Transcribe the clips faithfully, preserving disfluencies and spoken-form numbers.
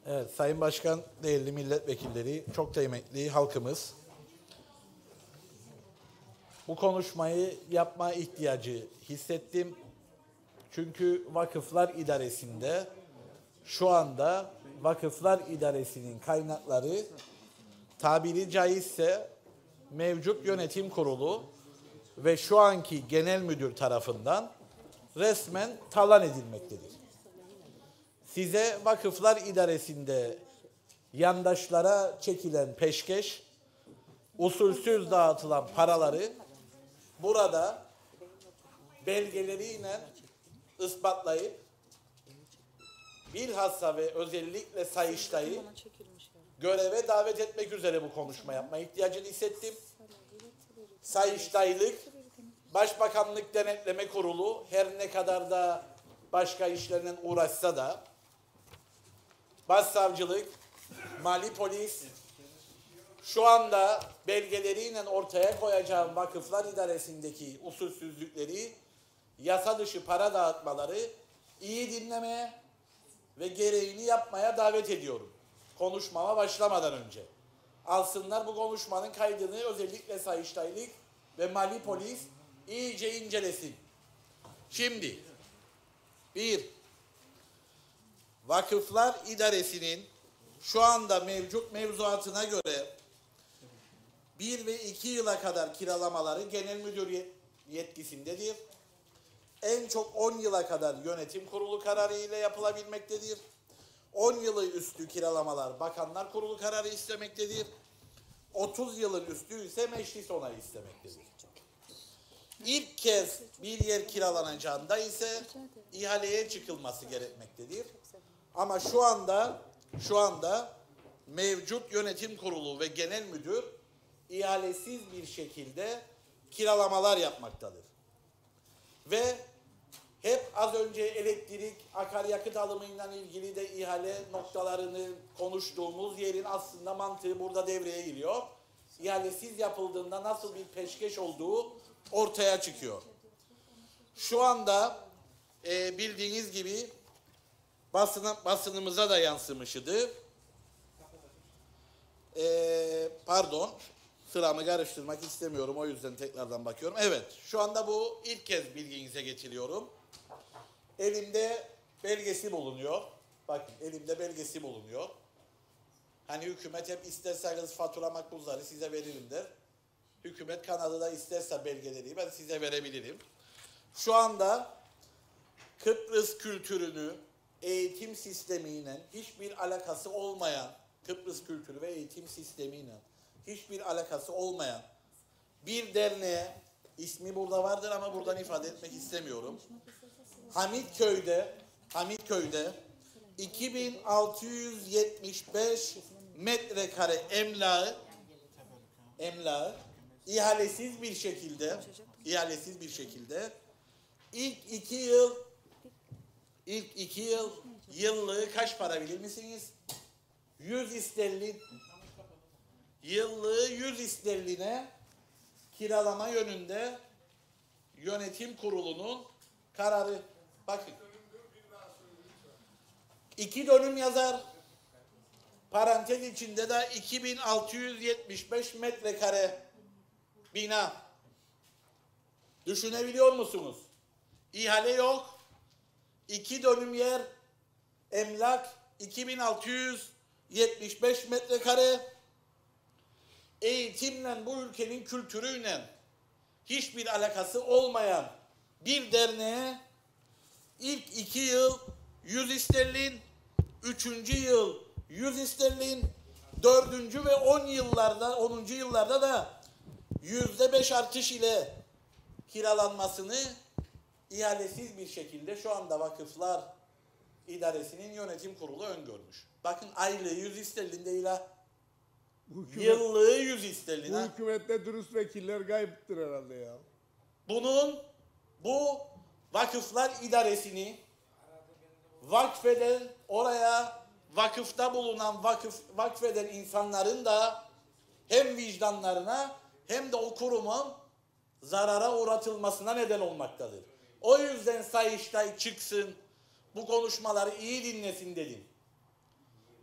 Evet, Sayın Başkan, değerli milletvekilleri, çok kıymetli halkımız. Bu konuşmayı yapma ihtiyacı hissettim. Çünkü Vakıflar İdaresi'nde şu anda Vakıflar İdaresi'nin kaynakları tabiri caizse mevcut yönetim kurulu ve şu anki genel müdür tarafından resmen talan edilmektedir. Size Vakıflar İdaresi'nde yandaşlara çekilen peşkeş, usulsüz dağıtılan paraları burada belgeleriyle ispatlayıp bilhassa ve özellikle Sayıştay'ı göreve davet etmek üzere bu konuşma yapma ihtiyacını hissettim. Sayıştaylık, Başbakanlık Denetleme Kurulu her ne kadar da başka işlerle uğraşsa da Başsavcılık, Mali Polis, şu anda belgeleriyle ortaya koyacağım Vakıflar İdaresi'ndeki usulsüzlükleri, yasa dışı para dağıtmaları iyi dinlemeye ve gereğini yapmaya davet ediyorum. Konuşmama başlamadan önce. Alsınlar bu konuşmanın kaydını, özellikle Sayıştaylık ve Mali Polis iyice incelesin. Şimdi, bir, Vakıflar İdaresi'nin şu anda mevcut mevzuatına göre bir ve iki yıla kadar kiralamaları genel müdür yetkisindedir. En çok on yıla kadar yönetim kurulu kararı ile yapılabilmektedir. on yılı üstü kiralamalar Bakanlar Kurulu kararı istemektedir. otuz yılın üstü ise meclis onayı istemektedir. İlk kez bir yer kiralanacağında ise ihaleye çıkılması gerekmektedir. Ama şu anda şu anda mevcut yönetim kurulu ve genel müdür ihalesiz bir şekilde kiralamalar yapmaktadır. Ve hep az önce elektrik, akaryakıt alımıyla ilgili de ihale noktalarını konuştuğumuz yerin aslında mantığı burada devreye giriyor. İhalesiz yapıldığında nasıl bir peşkeş olduğu ortaya çıkıyor. Şu anda e, bildiğiniz gibi basına, basınımıza da yansımıştı. E, pardon, sıramı karıştırmak istemiyorum, o yüzden tekrardan bakıyorum. Evet, şu anda bu ilk kez bilginize getiriyorum. Elimde belgesi bulunuyor. Bakın, elimde belgesi bulunuyor. Hani hükümet hep isterseniz fatura makbuzları size veririm der. Hükümet kanadı da isterse belgeleri ben size verebilirim. Şu anda Kıbrıs kültürünü eğitim sistemiyle hiçbir alakası olmayan, Kıbrıs kültürü ve eğitim sistemiyle hiçbir alakası olmayan bir derneğe, ismi burada vardır ama buradan ifade etmek istemiyorum. Hamitköy'de, Hamitköy'de iki bin altı yüz yetmiş beş metrekare emlağı, emlağı ihalesiz bir şekilde, ihalesiz bir şekilde ilk iki yıl, ilk iki yıl yıllığı kaç para bilir misiniz? yüz isterlin. Yıllığı yüz isterline kiralama yönünde yönetim kurulunun kararı. Bakın. İki dönüm yazar. Parantez içinde de iki bin altı yüz yetmiş beş metrekare bina. Düşünebiliyor musunuz? İhale yok. İki dönüm yer, emlak iki bin altı yüz yetmiş beş metrekare. Eğitimle, bu ülkenin kültürüyle hiçbir alakası olmayan bir derneğe ilk iki yıl yüz isterlin, üçüncü yıl yüz isterlin, dördüncü ve on yıllarda, onuncu yıllarda da yüzde beş artış ile kiralanmasını ihalesiz bir şekilde şu anda Vakıflar İdaresi'nin yönetim kurulu öngörmüş. Bakın, aylığı yüz isterlin değil ha. Hükümet, yıllığı yüz isterlin bu ha. Hükümette dürüst vekiller kayıptır herhalde ya. Bunun, bu Vakıflar İdaresi'ni vakfeden, oraya vakıfta bulunan, vakıf, vakfeden insanların da hem vicdanlarına hem de o kurumun zarara uğratılmasına neden olmaktadır. O yüzden Sayıştay çıksın, bu konuşmaları iyi dinlesin dedim.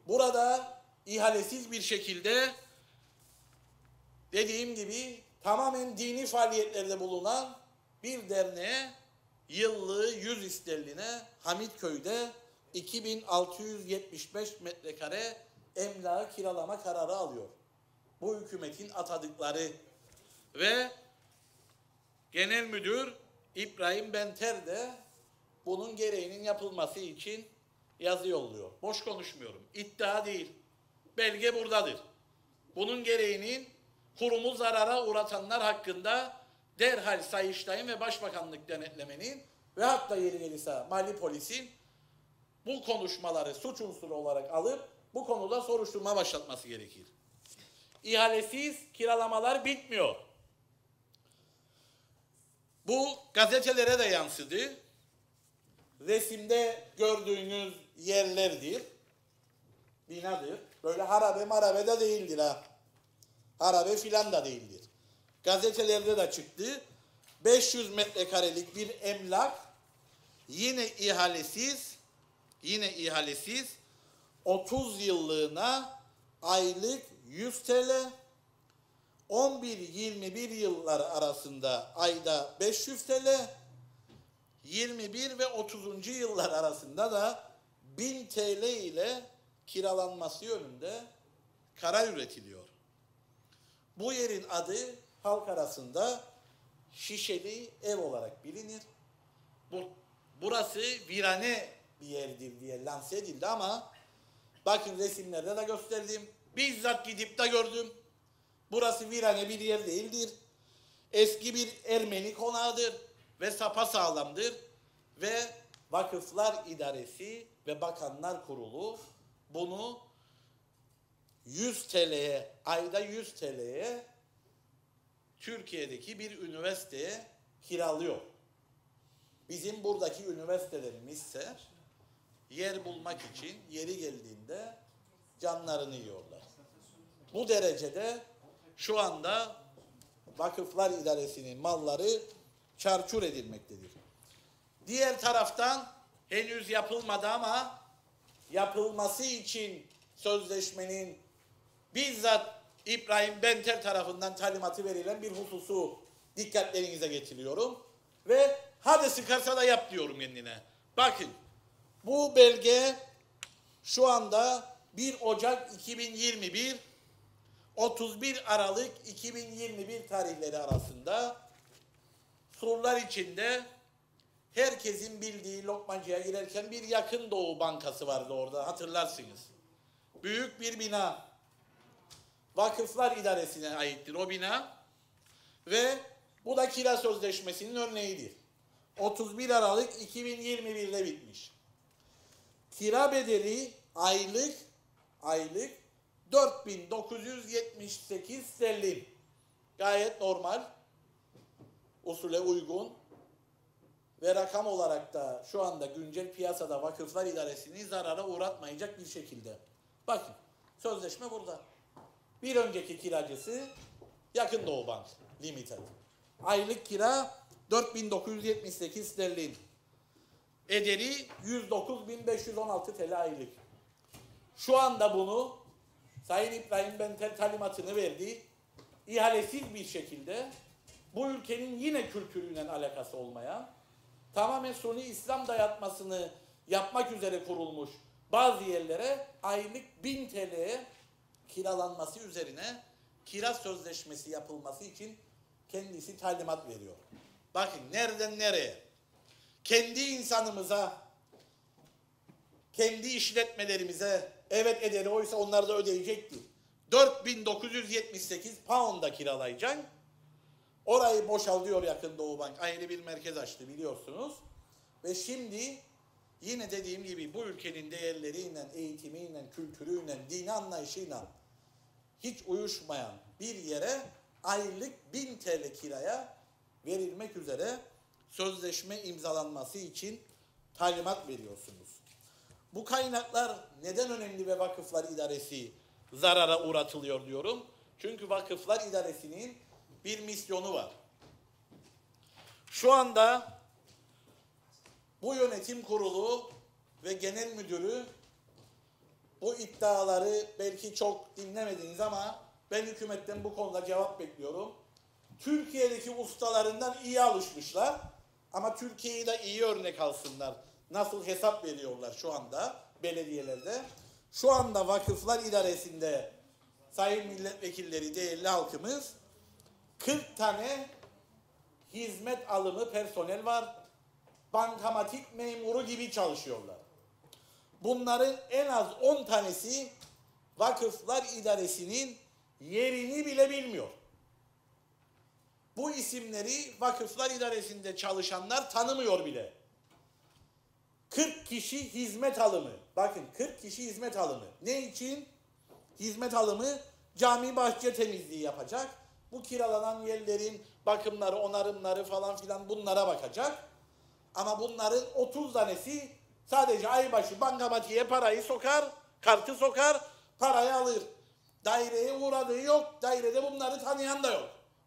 burada ihalesiz bir şekilde dediğim gibi tamamen dini faaliyetlerde bulunan bir derneğe yıllığı yüz sterline Hamitköy'de iki bin altı yüz yetmiş beş metrekare emlak kiralama kararı alıyor. Bu hükümetin atadıkları ve Genel Müdür İbrahim Benter de bunun gereğinin yapılması için yazı yolluyor. Boş konuşmuyorum. İddia değil. Belge buradadır. Bunun gereğinin kurumu zarara uğratanlar hakkında derhal Sayıştay'ın ve Başbakanlık denetlemenin ve hatta yeri gelirse Mali Polis'in bu konuşmaları suç unsuru olarak alıp bu konuda soruşturma başlatması gerekir. İhalesiz kiralamalar bitmiyor. Bu gazetelere de yansıdı. Resimde gördüğünüz yerlerdir. Binadır. Böyle harabe marabe de değildir ha. Harabe filan da değildir. Gazetelerde de çıktı. beş yüz metrekarelik bir emlak yine ihalesiz yine ihalesiz otuz yıllığına aylık yüz TL, on bir yirmi bir yıllar arasında ayda beş yüz TL, yirmi bir ve otuzuncu yıllar arasında da bin TL ile kiralanması yönünde karar üretiliyor. Bu yerin adı halk arasında Şişeli Ev olarak bilinir. Bu, burası virane bir yerdir diye lanse edildi ama bakın resimlerde de gösterdim. Bizzat gidip de gördüm. Burası virane bir yer değildir. Eski bir Ermeni konağıdır ve sapasağlamdır. Ve Vakıflar İdaresi ve Bakanlar Kurulu bunu yüz TL'ye, ayda yüz TL'ye Türkiye'deki bir üniversiteye kiralıyor. Bizim buradaki üniversitelerimizse yer bulmak için yeri geldiğinde canlarını yiyorlar. Bu derecede şu anda Vakıflar İdaresi'nin malları çarçur edilmektedir. Diğer taraftan henüz yapılmadı ama yapılması için sözleşmenin bizzat İbrahim Benter tarafından talimatı verilen bir hususu dikkatlerinize getiriyorum. Ve hadi sıkarsa da yap diyorum kendine. Bakın bu belge şu anda bir Ocak iki bin yirmi bir otuz bir Aralık iki bin yirmi bir tarihleri arasında surlar içinde herkesin bildiği Lokmancı'ya girerken bir Yakın Doğu Bankası vardı orada, hatırlarsınız. Büyük bir bina. Vakıflar İdaresi'ne aittir o bina. Ve bu da kira sözleşmesinin örneğidir. otuz bir Aralık iki bin yirmi bir'de bitmiş. Kira bedeli aylık aylık dört bin dokuz yüz yetmiş sekiz sterlin. Gayet normal, usule uygun ve rakam olarak da şu anda güncel piyasada Vakıflar İdaresi'ni zarara uğratmayacak bir şekilde. Bakın, sözleşme burada. Bir önceki kiracısı Yakın Doğu Bank Limited. Aylık kira dört bin dokuz yüz yetmiş sekiz sterlin. Ederi yüz dokuz bin beş yüz on altı TL aylık. Şu anda bunu Sayın İbrahim Benter talimatını verdi. İhalesiz bir şekilde bu ülkenin yine kültürüyle alakası olmayan, tamamen suni İslam dayatmasını yapmak üzere kurulmuş bazı yerlere aylık bin TL'ye kiralanması üzerine kira sözleşmesi yapılması için kendisi talimat veriyor. Bakın nereden nereye? Kendi insanımıza, kendi işletmelerimize evet ederi oysa onlar da ödeyecektir. dört bin dokuz yüz yetmiş sekiz pound'a kiralayacaksın. Orayı boşaltıyor Yakın Doğu Bank. Ayrı bir merkez açtı biliyorsunuz. Ve şimdi yine dediğim gibi bu ülkenin değerleriyle, eğitimiyle, kültürüyle, dini anlayışıyla hiç uyuşmayan bir yere aylık bin TL kiraya verilmek üzere sözleşme imzalanması için talimat veriyorsunuz. Bu kaynaklar neden önemli ve Vakıflar İdaresi zarara uğratılıyor diyorum. Çünkü Vakıflar İdaresi'nin bir misyonu var. Şu anda bu yönetim kurulu ve genel müdürü bu iddiaları belki çok dinlemediniz ama ben hükümetten bu konuda cevap bekliyorum. Türkiye'deki ustalarından iyi alışmışlar ama Türkiye'yi de iyi örnek alsınlar. Nasıl hesap veriyorlar şu anda belediyelerde. Şu anda Vakıflar İdaresi'nde sayın milletvekilleri, değerli halkımız, kırk tane hizmet alımı personel var. Bankamatik memuru gibi çalışıyorlar. Bunların en az on tanesi Vakıflar İdaresi'nin yerini bile bilmiyor. Bu isimleri Vakıflar İdaresi'nde çalışanlar tanımıyor bile. kırk kişi hizmet alımı. Bakın kırk kişi hizmet alımı. Ne için? Hizmet alımı cami bahçe temizliği yapacak. Bu kiralanan yerlerin bakımları, onarımları falan filan bunlara bakacak. Ama bunların otuz tanesi sadece aybaşı bankamatiğe parayı sokar, kartı sokar, parayı alır. Daireye uğradığı yok, dairede bunları tanıyan da yok.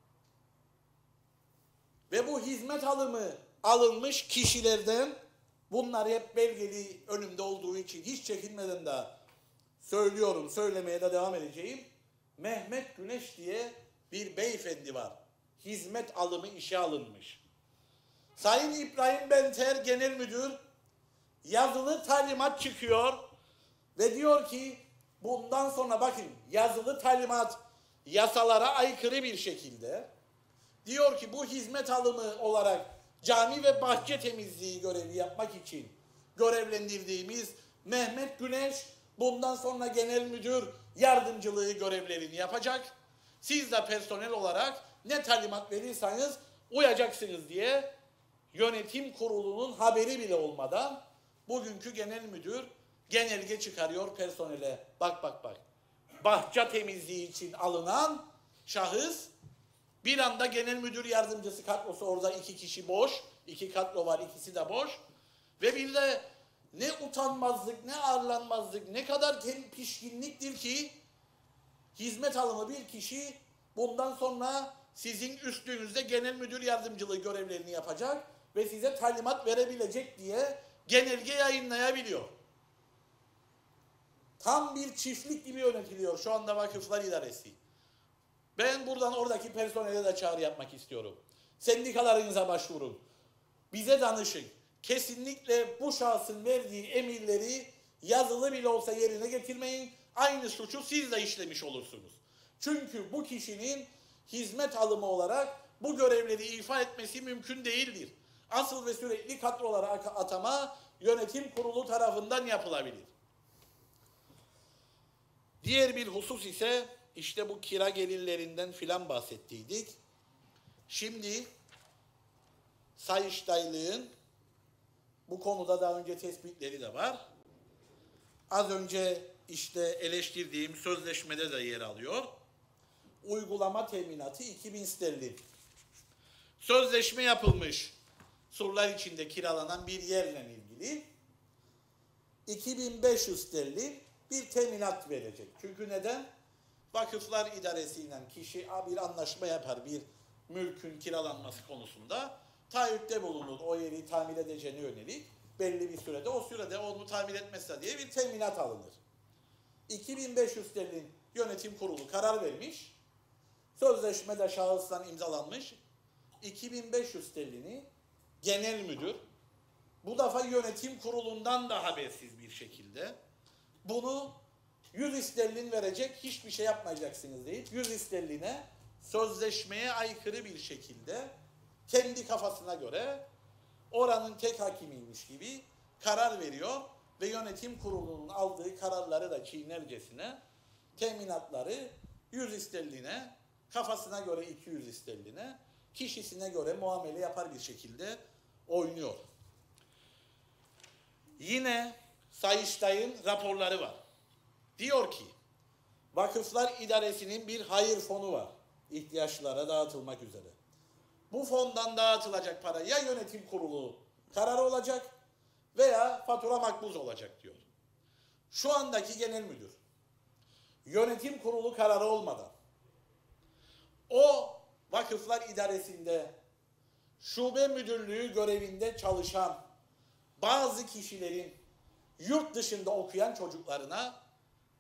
Ve bu hizmet alımı alınmış kişilerden, bunlar hep belgeli önümde olduğu için hiç çekinmeden de söylüyorum, söylemeye de devam edeceğim. Mehmet Güneş diye bir beyefendi var. Hizmet alımı işe alınmış. Sayın İbrahim Benter Genel Müdür yazılı talimat çıkıyor ve diyor ki bundan sonra bakın yazılı talimat yasalara aykırı bir şekilde diyor ki bu hizmet alımı olarak cami ve bahçe temizliği görevi yapmak için görevlendirdiğimiz Mehmet Güneş bundan sonra genel müdür yardımcılığı görevlerini yapacak. Siz de personel olarak ne talimat verirseniz uyacaksınız diye yönetim kurulunun haberi bile olmadan bugünkü genel müdür genelge çıkarıyor personele. Bak bak bak. Bahçe temizliği için alınan şahıs bir anda genel müdür yardımcısı kadrosu, orada iki kişi boş. İki kadro var, ikisi de boş. Ve bir de ne utanmazlık, ne arlanmazlık, ne kadar pişkinliktir ki hizmet alımı bir kişi bundan sonra sizin üstünüzde genel müdür yardımcılığı görevlerini yapacak ve size talimat verebilecek diye genelge yayınlayabiliyor. Tam bir çiftlik gibi yönetiliyor şu anda Vakıflar İdaresi. Ben buradan oradaki personele de çağrı yapmak istiyorum. Sendikalarınıza başvurun. Bize danışın. Kesinlikle bu şahsın verdiği emirleri yazılı bile olsa yerine getirmeyin. Aynı suçu siz de işlemiş olursunuz. Çünkü bu kişinin hizmet alımı olarak bu görevleri ifa etmesi mümkün değildir. Asıl ve sürekli kadrolara atama yönetim kurulu tarafından yapılabilir. Diğer bir husus ise işte bu kira gelirlerinden filan bahsettiydik. Şimdi Sayıştaylığın bu konuda daha önce tespitleri de var. Az önce işte eleştirdiğim sözleşmede de yer alıyor. Uygulama teminatı iki bin sterlin. Sözleşme yapılmış surlar içinde kiralanan bir yerle ilgili iki bin beş yüz sterlin bir teminat verecek. Çünkü neden? Vakıflar İdaresi'yle kişi bir anlaşma yapar bir mülkün kiralanması konusunda. Taahhütte bulunur o yeri tamir edeceğine yönelik belli bir sürede, o sürede onu tamir etmezse diye bir teminat alınır. iki bin beş yüz sterlin yönetim kurulu karar vermiş. Sözleşmede şahısla imzalanmış. iki bin beş yüz sterlini genel müdür bu defa yönetim kurulundan da habersiz bir şekilde bunu yüz sterlin verecek, hiçbir şey yapmayacaksınız deyip yüz sterline sözleşmeye aykırı bir şekilde kendi kafasına göre oranın tek hakimiymiş gibi karar veriyor ve yönetim kurulunun aldığı kararları da çiğnercesine teminatları yüz sterline, kafasına göre iki yüz sterline, kişisine göre muamele yapar bir şekilde oynuyor. Yine Sayıştay'ın raporları var. Diyor ki Vakıflar İdaresi'nin bir hayır fonu var. İhtiyaçlara dağıtılmak üzere. Bu fondan dağıtılacak para ya yönetim kurulu kararı olacak veya fatura makbuz olacak diyor. Şu andaki genel müdür yönetim kurulu kararı olmadan o Vakıflar İdaresi'nde şube müdürlüğü görevinde çalışan bazı kişilerin yurt dışında okuyan çocuklarına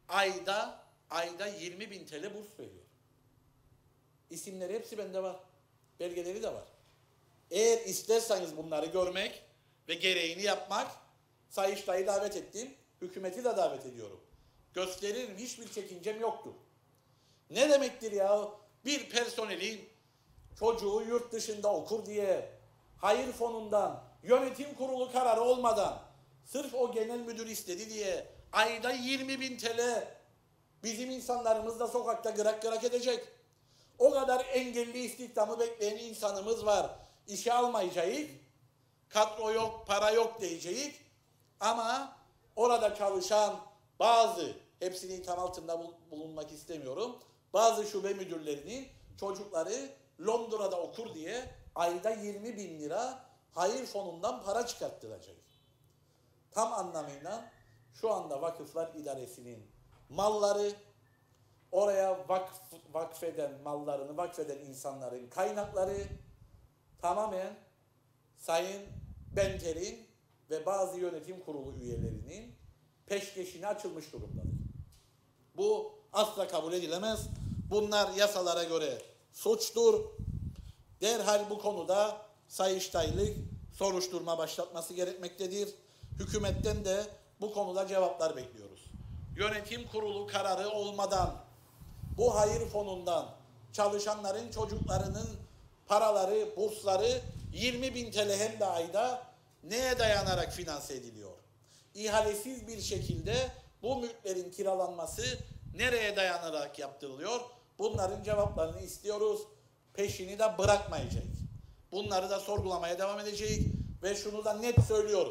ayda ayda yirmi bin T L burs veriyor. İsimleri hepsi bende var. Belgeleri de var. Eğer isterseniz bunları görmek ve gereğini yapmak, Sayıştay'ı davet ettim. Hükümeti de davet ediyorum. Gösteririm, hiçbir çekincem yoktur. Ne demektir ya? Bir personelin çocuğu yurt dışında okur diye hayır fonundan, yönetim kurulu kararı olmadan sırf o genel müdür istedi diye ayda yirmi bin T L bizim insanlarımız da sokakta gırak gırak edecek. O kadar engelli istihdamı bekleyen insanımız var. İşe almayacağız. Kadro yok, para yok diyeceğiz. Ama orada çalışan bazı, hepsini tam altında bulunmak istemiyorum, bazı şube müdürlerinin çocukları Londra'da okur diye ayda yirmi bin lira hayır fonundan para çıkarttıracak. Tam anlamıyla şu anda Vakıflar İdaresi'nin malları, oraya vakf, vakfeden mallarını vakfeden insanların kaynakları tamamen Sayın Benter'in ve bazı yönetim kurulu üyelerinin peşkeşine açılmış durumdadır. Bu asla kabul edilemez. Bunlar yasalara göre suçtur. Derhal bu konuda Sayıştaylık soruşturma başlatması gerekmektedir. Hükümetten de bu konuda cevaplar bekliyoruz. Yönetim kurulu kararı olmadan bu hayır fonundan çalışanların çocuklarının paraları, bursları yirmi bin T L hem de ayda neye dayanarak finanse ediliyor? İhalesiz bir şekilde bu mülklerin kiralanması nereye dayanarak yaptırılıyor? Bunların cevaplarını istiyoruz. Peşini de bırakmayacak. Bunları da sorgulamaya devam edecek ve şunu da net söylüyorum.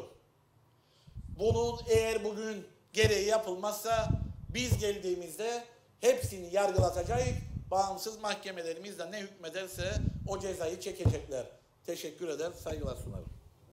Bunun eğer bugün gereği yapılmazsa biz geldiğimizde hepsini yargılatacak, bağımsız mahkemelerimiz de ne hükmederse o cezayı çekecekler. Teşekkür eder, saygılar sunarım.